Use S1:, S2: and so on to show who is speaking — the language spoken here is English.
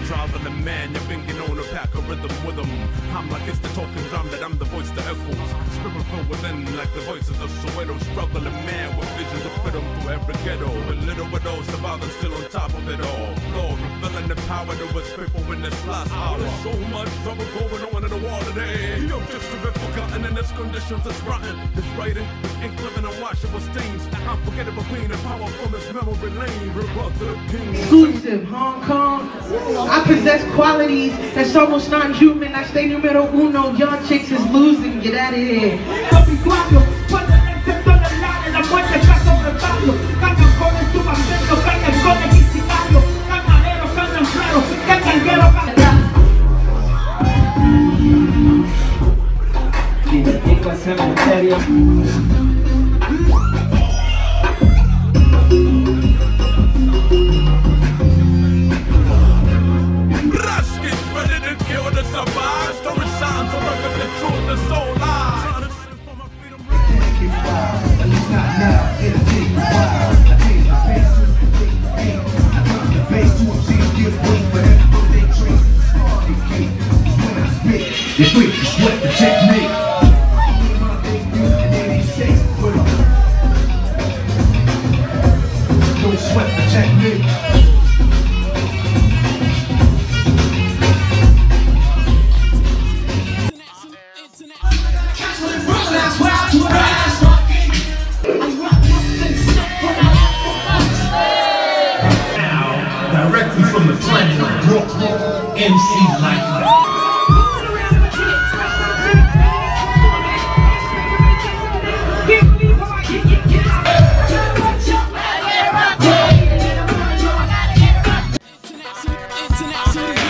S1: traveling man, you're bringing on a pack of rhythm with them. I'm like it's the talking drum that I'm the voice that echoes. Spirit from within like the voices of Soweto. Struggling man with visions of freedom through every ghetto. With little widows surviving still on top of it all. Lord, revealing the power to its people in this last hour. There's so much trouble going on in the world today. I'm just a bit forgotten in its conditions. It's rotten, it's writing, it's ink living and washable stains. Unforgettable pain and power from its memory lane. Rebirth of the king.
S2: Exclusive, Hong Kong. I possess qualities that's almost not human. I stay numero uno. Y'all chicks is losing. Get out of here.
S3: If we can sweat the technique, don't sweat the technique. Now, directly from the planet of Brooklyn, MC Light.
S4: International